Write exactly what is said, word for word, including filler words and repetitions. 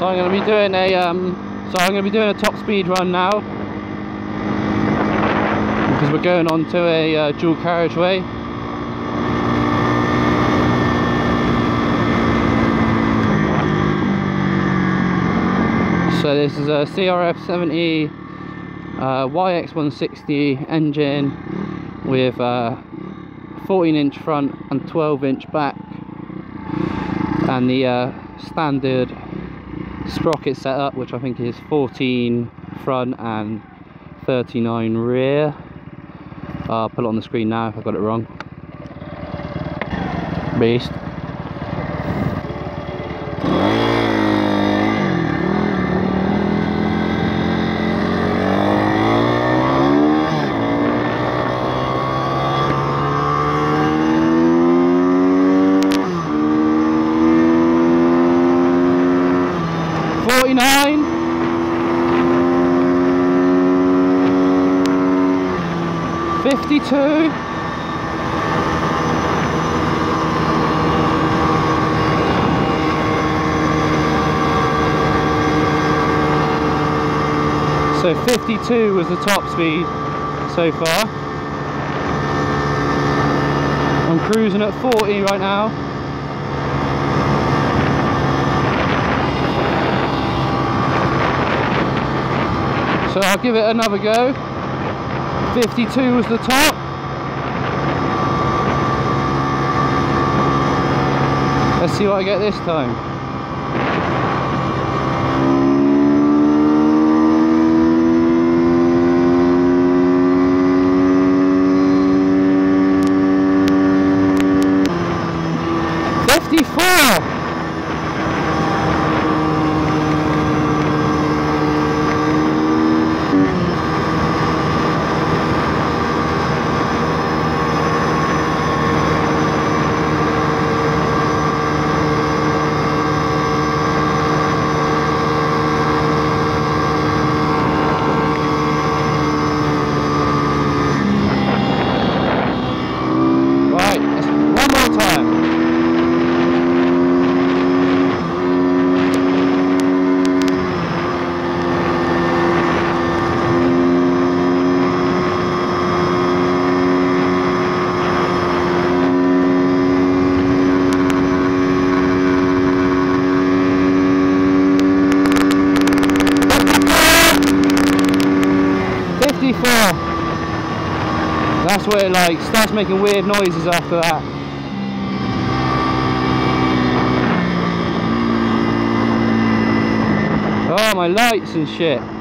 So I'm going to be doing a um, so I'm going to be doing a top speed run now because we're going on to a uh, dual carriageway. So this is a C R F seventy uh, Y X one sixty engine with uh, fourteen inch front and twelve inch back, and the uh, standard sprocket setup, which I think is fourteen front and thirty-nine rear. uh, I'll put it on the screen now if I got it wrong. Beast. forty-nine, fifty-two, so fifty-two was the top speed so far. I'm cruising at forty right now. So I'll give it another go. fifty-two was the top. Let's see what I get this time. fifty-four. That's where it like starts making weird noises after that. Oh, my lights and shit.